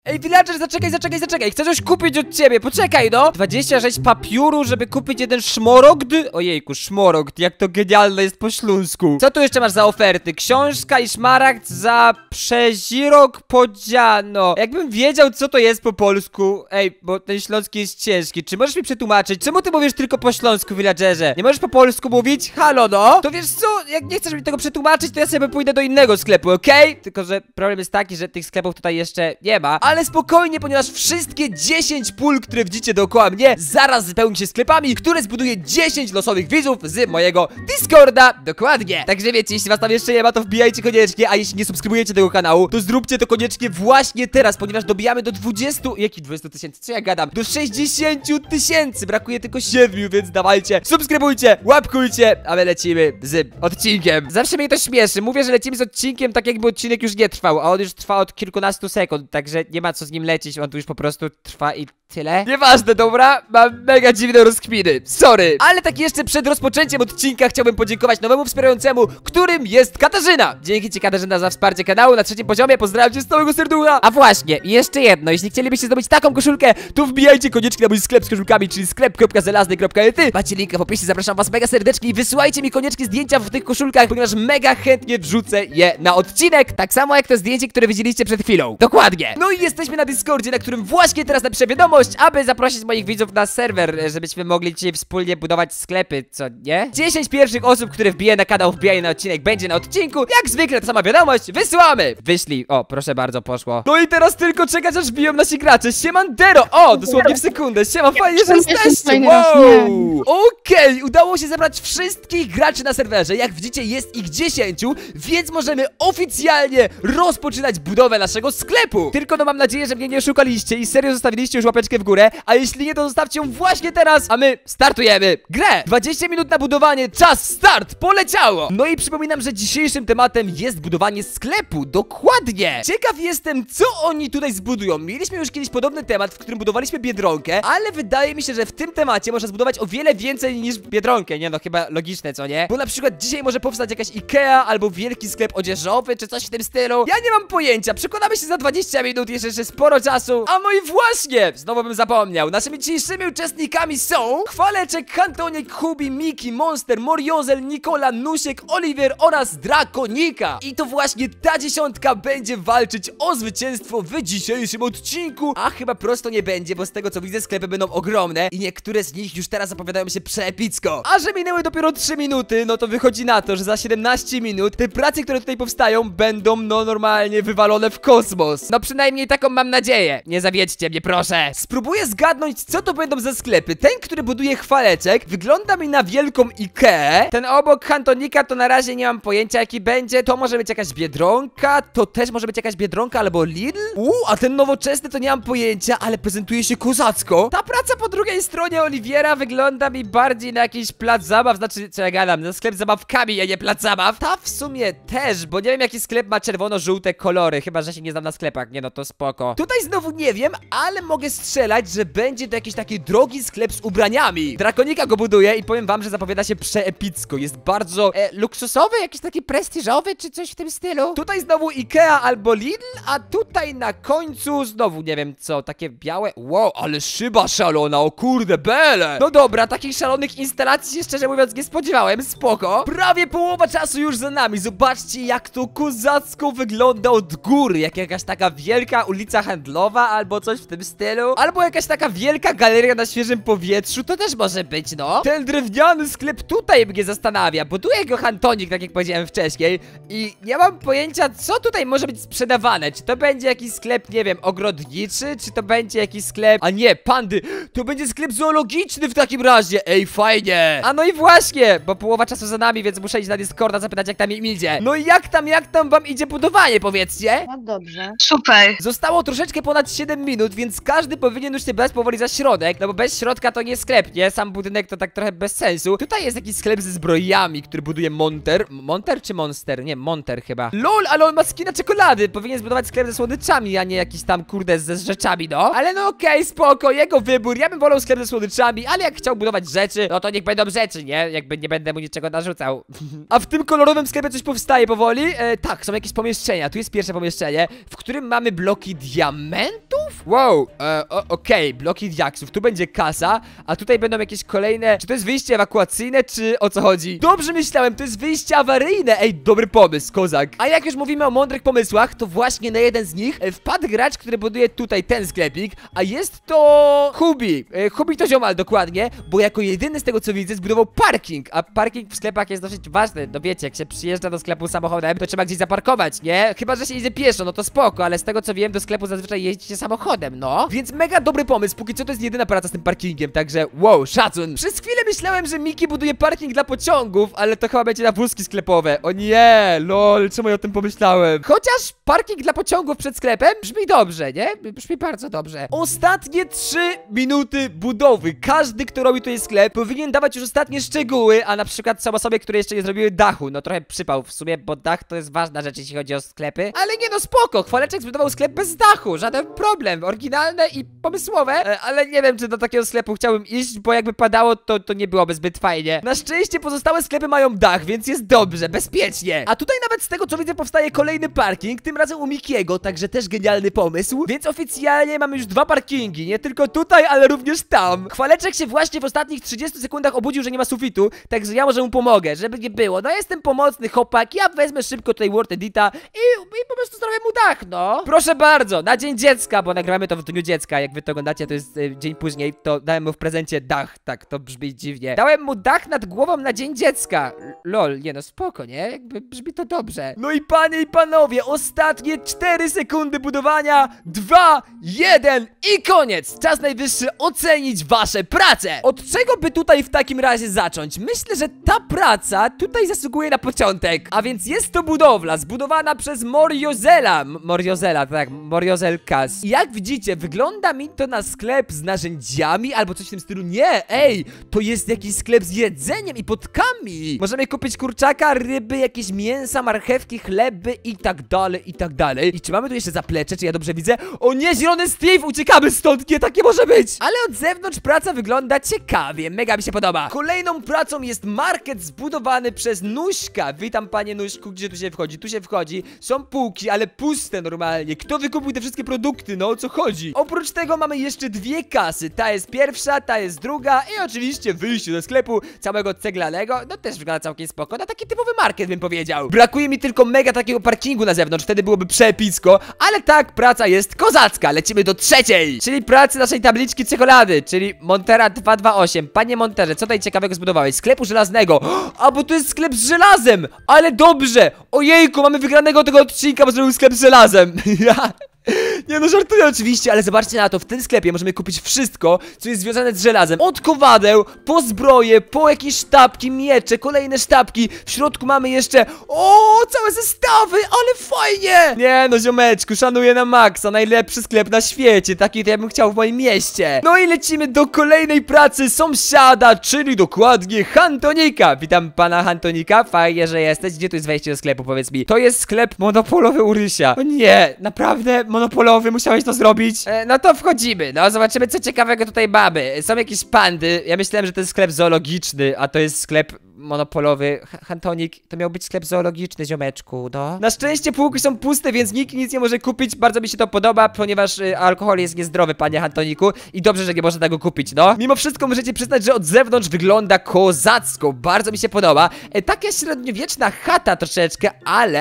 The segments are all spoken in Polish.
Ej, villager, zaczekaj. Chcę coś kupić od ciebie, poczekaj, no. 26 papiuru, żeby kupić jeden szmorogd. Ojejku, szmorogd, jak to genialne jest po śląsku. Co tu jeszcze masz za oferty? Książka i szmaragd za przezirok podziano. Jakbym wiedział, co to jest po polsku. Ej, bo ten śląski jest ciężki. Czy możesz mi przetłumaczyć? Czemu ty mówisz tylko po śląsku, villagerze? Nie możesz po polsku mówić? Halo, no? To wiesz co? Jak nie chcesz mi tego przetłumaczyć, to ja sobie pójdę do innego sklepu, okej? Tylko, że problem jest taki, że tych sklepów tutaj jeszcze nie ma. Ale spokojnie, ponieważ wszystkie 10 pól, które widzicie dookoła mnie, zaraz wypełni się sklepami, które zbuduje 10 losowych widzów z mojego Discorda. Dokładnie. Także wiecie, jeśli was tam jeszcze nie ma, to wbijajcie koniecznie, a jeśli nie subskrybujecie tego kanału, to zróbcie to koniecznie właśnie teraz, ponieważ dobijamy do 20... Jakich 20 tysięcy? Co ja gadam? Do 60 tysięcy. Brakuje tylko 7, więc dawajcie, subskrybujcie, łapkujcie, a my lecimy z odcinkiem. Zawsze mnie to śmieszy. Mówię, że lecimy z odcinkiem tak, jakby odcinek już nie trwał, a on już trwa od kilkunastu sekund, także nie ma co z nim lecieć, on tu już po prostu trwa i tyle. Nieważne, dobra? Mam mega dziwne rozkminy. Sorry. Ale tak jeszcze przed rozpoczęciem odcinka chciałbym podziękować nowemu wspierającemu, którym jest Katarzyna. Dzięki ci, Katarzyna, za wsparcie kanału na 3. poziomie. Pozdrawiam cię z całego serducha. A właśnie, jeszcze jedno. Jeśli chcielibyście zdobyć taką koszulkę, to wbijajcie koniecznie na mój sklep z koszulkami, czyli sklep.zelazny.ety. Macie linka w opisie, zapraszam was mega serdecznie i wysyłajcie mi koniecznie zdjęcia w tych koszulkach, ponieważ mega chętnie wrzucę je na odcinek. Tak samo jak to zdjęcie, które widzieliście przed chwilą. Dokładnie. No i jesteśmy na Discordzie, na którym właśnie teraz napiszę wiadomość, aby zaprosić moich widzów na serwer, żebyśmy mogli dzisiaj wspólnie budować sklepy, co nie? 10 pierwszych osób, które wbije na kanał, wbijają na odcinek, będzie na odcinku. Jak zwykle ta sama wiadomość, wysyłamy. Wyślij. O, proszę bardzo, poszło. No i teraz tylko czekać, aż wbiją nasi gracze. Siemandero. O, dosłownie w sekundę. Siema, fajnie, że jesteście. Wow. Okej, udało się zebrać wszystkich graczy na serwerze. Jak widzicie, jest ich 10, więc możemy oficjalnie rozpoczynać budowę naszego sklepu. Tylko no mam nadzieję, że mnie nie oszukaliście i serio zostawiliście już łapeczkę w górę, a jeśli nie, to zostawcie ją właśnie teraz, a my startujemy grę. 20 minut na budowanie, czas, start, poleciało. No i przypominam, że dzisiejszym tematem jest budowanie sklepu, dokładnie. Ciekaw jestem, co oni tutaj zbudują. Mieliśmy już kiedyś podobny temat, w którym budowaliśmy Biedronkę, ale wydaje mi się, że w tym temacie można zbudować o wiele więcej niż Biedronkę. Nie no, chyba logiczne, co nie? Bo na przykład dzisiaj może powstać jakaś Ikea albo wielki sklep odzieżowy, czy coś w tym stylu. Ja nie mam pojęcia, przekonamy się za 20 minut, jeszcze sporo czasu. A no i właśnie, znowu bym zapomniał. Naszymi dzisiejszymi uczestnikami są Chwaleczek, Hantonik, Hubi, Miki, Monster, Moriozel, Nikola, Nusiek, Oliver oraz Drakonika. I to właśnie ta dziesiątka będzie walczyć o zwycięstwo w dzisiejszym odcinku. A chyba prosto nie będzie, bo z tego co widzę, sklepy będą ogromne i niektóre z nich już teraz zapowiadają się przeepicko. A że minęły dopiero 3 minuty, no to wychodzi na to, że za 17 minut te prace, które tutaj powstają, będą no normalnie wywalone w kosmos. No przynajmniej taką mam nadzieję. Nie zawiedźcie mnie, proszę. Spróbuję zgadnąć, co to będą za sklepy. Ten, który buduje Chwaleczek, wygląda mi na wielką Ikeę. Ten obok Hantonika to na razie nie mam pojęcia, jaki będzie. To może być jakaś Biedronka, to też może być jakaś Biedronka albo Lidl. A ten nowoczesny to nie mam pojęcia, ale prezentuje się kozacko. Ta praca po drugiej stronie Oliwiera wygląda mi bardziej na jakiś plac zabaw, znaczy, co ja gadam, na sklep z zabawkami, a nie plac zabaw. Ta w sumie też, bo nie wiem, jaki sklep ma czerwono-żółte kolory, chyba że się nie znam na sklepach. Nie no, to spoko. Tutaj znowu nie wiem, ale mogę strzelać, że będzie to jakiś taki drogi sklep z ubraniami. Drakonika go buduje i powiem wam, że zapowiada się przeepicko. Jest bardzo luksusowy, jakiś taki prestiżowy, czy coś w tym stylu. Tutaj znowu Ikea albo Lidl, a tutaj na końcu znowu nie wiem co, takie białe. Wow, ale szyba szalona, o kurde bele. No dobra, takich szalonych instalacji się szczerze mówiąc nie spodziewałem, spoko. Prawie połowa czasu już za nami. Zobaczcie, jak to kozacko wygląda od góry. Jak jakaś taka wielka ulica handlowa albo coś w tym stylu. Albo jakaś taka wielka galeria na świeżym powietrzu, to też może być, no. Ten drewniany sklep tutaj mnie zastanawia. Buduje go Hantonik, tak jak powiedziałem wcześniej. I nie mam pojęcia, co tutaj może być sprzedawane. Czy to będzie jakiś sklep, nie wiem, ogrodniczy, czy to będzie jakiś sklep... A nie, pandy, to będzie sklep zoologiczny w takim razie. Ej, fajnie. A no i właśnie, bo połowa czasu za nami, więc muszę iść na Discorda zapytać, jak tam im idzie. No i jak tam wam idzie budowanie, powiedzcie? No dobrze. Super. Zostało troszeczkę ponad 7 minut, więc każdy powinien już się brać powoli za środek, no bo bez środka to nie sklep, nie? Sam budynek to tak trochę bez sensu. Tutaj jest jakiś sklep ze zbrojami, który buduje Monter. Monter czy Monster? Nie, Monter chyba. LOL, ale on ma skina czekolady. Powinien zbudować sklep ze słodyczami, a nie jakiś tam, kurde, ze rzeczami, no. Ale no okej, spoko, jego wybór. Ja bym wolał sklep ze słodyczami, ale jak chciał budować rzeczy, no to niech będą rzeczy, nie? Jakby nie będę mu niczego narzucał. A w tym kolorowym sklepie coś powstaje powoli? Tak, są jakieś pomieszczenia. Tu jest pierwsze pomieszczenie, w którym mamy bloki diamentów? Wow, okej, bloki diaksów, tu będzie kasa, a tutaj będą jakieś kolejne... Czy to jest wyjście ewakuacyjne, czy o co chodzi? Dobrze myślałem, to jest wyjście awaryjne. Ej, dobry pomysł, kozak. A jak już mówimy o mądrych pomysłach, to właśnie na jeden z nich wpadł gracz, który buduje tutaj ten sklepik, a jest to Hubi. Hubi to ziomal, dokładnie, bo jako jedyny z tego co widzę zbudował parking, a parking w sklepach jest dosyć ważny. No wiecie, jak się przyjeżdża do sklepu samochodem, to trzeba gdzieś zaparkować, nie? Chyba że się idzie pieszo, no to spoko, ale z tego co wiem, do sklepu zazwyczaj jeździcie samochodem, no. Więc mega dobry pomysł, póki co to jest jedyna praca z tym parkingiem, także wow, szacun. Przez chwilę myślałem, że Miki buduje parking dla pociągów, ale to chyba będzie na wózki sklepowe. O nie, lol, czemu ja o tym pomyślałem? Chociaż parking dla pociągów przed sklepem brzmi dobrze, nie? Brzmi bardzo dobrze. Ostatnie 3 minuty budowy. Każdy, kto robi tutaj sklep, powinien dawać już ostatnie szczegóły, a na przykład są osoby, które jeszcze nie zrobiły dachu. No trochę przypał w sumie, bo dach to jest ważna rzecz, jeśli chodzi o sklepy. Ale nie no, spoko, Chwaleczek zbudował sklep bez dachu, żaden problem. Oryginalne i pomysłowe, ale nie wiem, czy do takiego sklepu chciałbym iść, bo jakby padało, to nie byłoby zbyt fajnie. Na szczęście pozostałe sklepy mają dach, więc jest dobrze, bezpiecznie. A tutaj nawet z tego co widzę powstaje kolejny parking, tym razem u Mikiego, także też genialny pomysł. Więc oficjalnie mamy już 2 parkingi, nie tylko tutaj, ale również tam. Chwaleczek się właśnie w ostatnich 30 sekundach obudził, że nie ma sufitu, także ja może mu pomogę, żeby nie było. No jestem pomocny chłopak, ja wezmę szybko tutaj Word Edita i po prostu zrobię mu dach, no. Proszę bardzo, na dzień dziecka, bo nagramy to w dniu dziecka, jak wy to oglądacie, to jest dzień później, to dałem mu w prezencie dach, tak, to brzmi dziwnie. Dałem mu dach nad głową na dzień dziecka. Lol, nie no, spoko, nie? Jakby brzmi to dobrze. No i panie i panowie, ostatnie 4 sekundy budowania, 2, 1 i koniec! Czas najwyższy ocenić wasze prace! Od czego by tutaj w takim razie zacząć? Myślę, że ta praca tutaj zasługuje na początek. A więc jest to budowla zbudowana przez Moriozela. Moriozela, tak, Moriozel Kas. I jak widzicie, wygląda mi to na sklep z narzędziami albo coś w tym stylu. Nie, ej, to jest jakiś sklep z jedzeniem i potkami. Możemy kupić kurczaka, ryby, jakieś mięsa, marchewki, chleby i tak dalej, i tak dalej. I czy mamy tu jeszcze zaplecze, czy ja dobrze widzę? O nie, zielony Steve, uciekamy stąd, nie takie może być. Ale od zewnątrz praca wygląda ciekawie, mega mi się podoba. Kolejną pracą jest market zbudowany przez Nuśka. Witam panie Nuśku, gdzie tu się wchodzi? Tu się wchodzi, są półki, ale puste normalnie. Kto wykupił te wszystkie produkty, no o co chodzi? Oprócz tego mamy jeszcze 2 kasy, ta jest pierwsza, ta jest druga i oczywiście wyjście do sklepu całego ceglanego, no też wygląda całkiem spoko, na taki typowy market bym powiedział. Brakuje mi tylko mega takiego parkingu na zewnątrz, wtedy byłoby przepicko, ale tak, praca jest kozacka. Lecimy do trzeciej, czyli pracy naszej tabliczki czekolady, czyli Montera 228. Panie Monterze, co tutaj ciekawego zbudowałeś? Sklepu żelaznego. A, bo to jest sklep z żelazem, ale dobrze. Ojejku, mamy wygranego tego odcinka, bo zrobił sklep z żelazem. Nie no, żartuję oczywiście, ale zobaczcie na to, w tym sklepie możemy kupić wszystko, co jest związane z żelazem. Od kowadeł, po zbroje, po jakieś sztabki, miecze, kolejne sztabki. W środku mamy jeszcze, całe zestawy, ale fajnie. Nie no, ziomeczku, szanuję na maksa, najlepszy sklep na świecie, taki to ja bym chciał w moim mieście. No i lecimy do kolejnej pracy sąsiada, czyli dokładnie Hantonika. Witam pana Hantonika, fajnie, że jesteś. Gdzie tu jest wejście do sklepu, powiedz mi? To jest sklep monopolowy u Rysia. O nie, naprawdę? Monopolowy, musiałeś to zrobić? No to wchodzimy, no zobaczymy co ciekawego tutaj mamy. Są jakieś pandy, ja myślałem, że to jest sklep zoologiczny, a to jest sklep monopolowy. Hantonik, to miał być sklep zoologiczny, ziomeczku, no. Na szczęście półki są puste, więc nikt nic nie może kupić. Bardzo mi się to podoba, ponieważ alkohol jest niezdrowy, panie Hantoniku. I dobrze, że nie można tego kupić, no. Mimo wszystko możecie przyznać, że od zewnątrz wygląda kozacko. Bardzo mi się podoba. Taka średniowieczna chata troszeczkę, ale,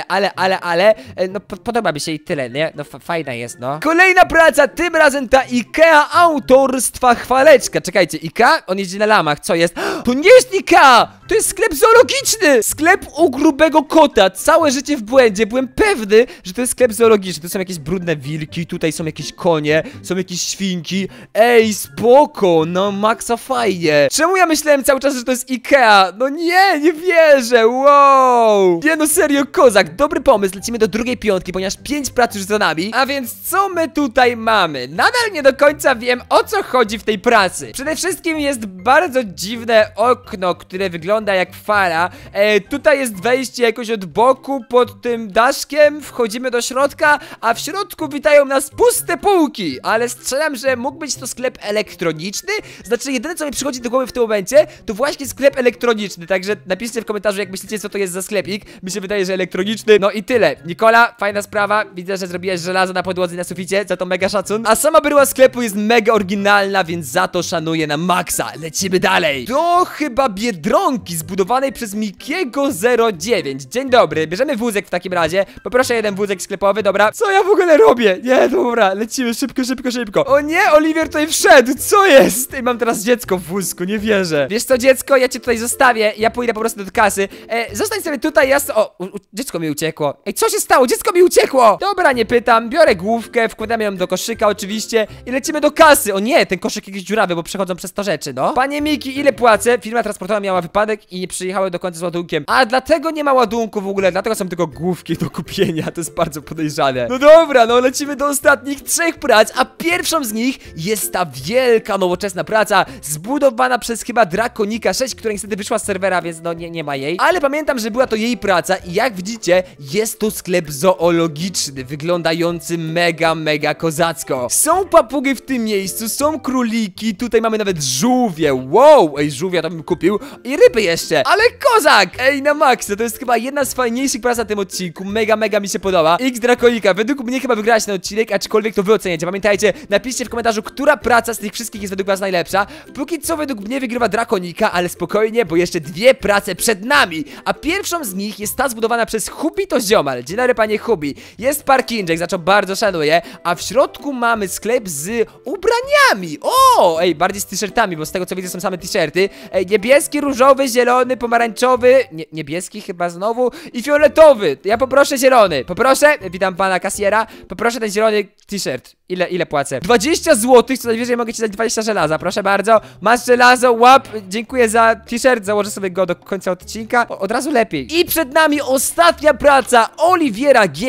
no podoba mi się i tyle, nie? No fajna jest, no. Kolejna praca, tym razem ta Ikea autorstwa Chwaleczka. Czekajcie, Ikea? On jeździ na lamach, co jest? To nie jest Ikea! To jest sklep zoologiczny! Sklep u grubego kota. Całe życie w błędzie. Byłem pewny, że to jest sklep zoologiczny. Tu są jakieś brudne wilki, tutaj są jakieś konie, są jakieś świnki. Ej, spoko, no maksa fajnie. Czemu ja myślałem cały czas, że to jest Ikea? No nie wierzę, wow. Nie no, serio, kozak, dobry pomysł. Lecimy do drugiej piątki, ponieważ 5 prac już za nami. A więc co my tutaj mamy? Nadal nie do końca wiem, o co chodzi w tej pracy. Przede wszystkim jest bardzo dziwne okno, które wygląda wygląda jak fara. Tutaj jest wejście jakoś od boku, pod tym daszkiem, wchodzimy do środka, a w środku witają nas puste półki, ale strzelam, że mógł być to sklep elektroniczny. Znaczy, jedyne co mi przychodzi do głowy w tym momencie, to właśnie sklep elektroniczny, także napiszcie w komentarzu, jak myślicie, co to jest za sklepik. Mi się wydaje, że elektroniczny. No i tyle. Nikola, fajna sprawa, widzę, że zrobiłaś żelazo na podłodze i na suficie, za to mega szacun. A sama bryła sklepu jest mega oryginalna, więc za to szanuję na maksa. Lecimy dalej. To chyba Biedronki zbudowanej przez Mikiego 09. Dzień dobry, bierzemy wózek w takim razie. Poproszę jeden wózek sklepowy, dobra. Co ja w ogóle robię? Nie, dobra, lecimy szybko, szybko, szybko. O nie, Oliwier tutaj wszedł, co jest? Ej, mam teraz dziecko w wózku, nie wierzę. Wiesz co, dziecko, ja cię tutaj zostawię, ja pójdę po prostu do kasy. Zostań sobie tutaj, dziecko mi uciekło. Ej, co się stało? Dziecko mi uciekło! Dobra, nie pytam, biorę główkę, wkładamy ją do koszyka oczywiście i lecimy do kasy. O nie, ten koszyk jakiś dziurawy, bo przechodzą przez to rzeczy, no. Panie Miki, ile płacę? Firma transportowa miała wypadek i nie przyjechały do końca z ładunkiem. A dlatego nie ma ładunku w ogóle, dlatego są tylko główki do kupienia, to jest bardzo podejrzane. No dobra, no lecimy do ostatnich 3 prac, a pierwszą z nich jest ta wielka, nowoczesna praca zbudowana przez chyba Drakonika 6, która niestety wyszła z serwera, więc no nie ma jej. Ale pamiętam, że była to jej praca i jak widzicie, jest to sklep zoologiczny, wyglądający mega kozacko. Są papugi w tym miejscu, są króliki, tutaj mamy nawet żółwie. Wow, ej, żółwia to bym kupił. I ryby jeszcze, ale kozak! Ej, na maksa, to jest chyba jedna z fajniejszych prac na tym odcinku, mega mi się podoba. X Drakonika, według mnie chyba wygrałeś ten odcinek, aczkolwiek to wy oceniacie. Pamiętajcie, napiszcie w komentarzu, która praca z tych wszystkich jest według was najlepsza. Póki co według mnie wygrywa Drakonika, ale spokojnie, bo jeszcze 2 prace przed nami. A pierwszą z nich jest ta zbudowana przez Hubi to ziomal. Dzień dobry, panie Hubi. Jest parkinżek, za co bardzo szanuję, a w środku mamy sklep z ubraniami. O, ej, bardziej z t-shirtami, bo z tego co widzę są same t-shirty. Niebieski, różowy, zielony, pomarańczowy, niebieski chyba znowu i fioletowy. Ja poproszę zielony. Poproszę, witam pana kasjera. Poproszę ten zielony t-shirt. Ile płacę? 20 zł, co najwyżej mogę ci dać 20 żelaza, proszę bardzo. Masz żelazo, łap, dziękuję za t-shirt, założę sobie go do końca odcinka. Od razu lepiej. I przed nami ostatnia praca Oliwiera G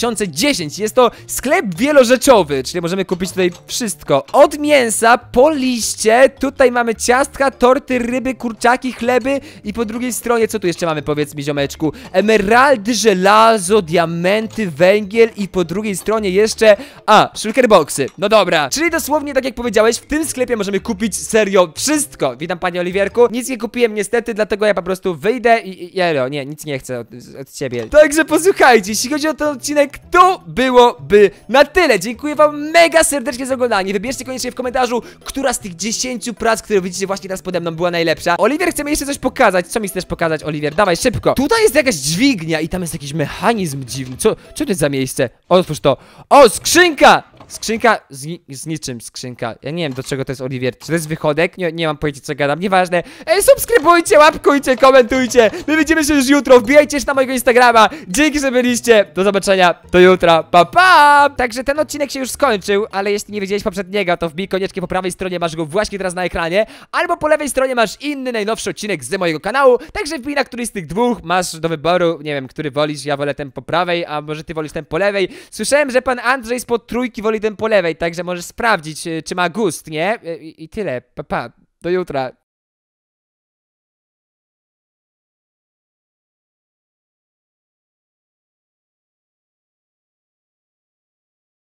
2010. Jest to sklep wielorzeczowy, czyli możemy kupić tutaj wszystko. Od mięsa, po liście, tutaj mamy ciastka, torty, ryby, kurczaki, chleby i po drugiej stronie, co tu jeszcze mamy, powiedz mi, ziomeczku? Emeraldy, żelazo, diamenty, węgiel i po drugiej stronie jeszcze, shulkerboxy. No dobra, czyli dosłownie tak jak powiedziałeś, w tym sklepie możemy kupić serio wszystko. Witam, panie Oliwierku. Nic nie kupiłem niestety, dlatego ja po prostu wyjdę i nie, nic nie chcę od ciebie. Także posłuchajcie, jeśli chodzi o ten odcinek, to byłoby na tyle. Dziękuję wam mega serdecznie za oglądanie. Wybierzcie koniecznie w komentarzu, która z tych 10 prac, które widzicie właśnie teraz pode mną, była najlepsza. Oliwier chce mi jeszcze coś pokazać. Co mi chcesz pokazać, Oliwier? Dawaj, szybko. Tutaj jest jakaś dźwignia i tam jest jakiś mechanizm dziwny. Co to jest za miejsce? Otwórz to. O, skrzynka! Skrzynka z niczym, skrzynka. Ja nie wiem, do czego to jest, Oliwier. Czy to jest wychodek? Nie mam pojęcia, co gadam, nieważne. Subskrybujcie, łapkujcie, komentujcie. My widzimy się już jutro, wbijajcie na mojego Instagrama. Dzięki, że byliście. Do zobaczenia, do jutra, pa pa. Także ten odcinek się już skończył, ale jeśli nie widziałeś poprzedniego, to wbij koniecznie po prawej stronie, masz go właśnie teraz na ekranie. Albo po lewej stronie masz inny, najnowszy odcinek z mojego kanału. Także wbij na któryś z tych dwóch, masz do wyboru. Nie wiem, który wolisz, ja wolę ten po prawej, a może ty wolisz ten po lewej. Słyszałem, że pan Andrzej spod trójki woli ten po lewej, także możesz sprawdzić, czy ma gust, nie? I tyle, pa, do jutra.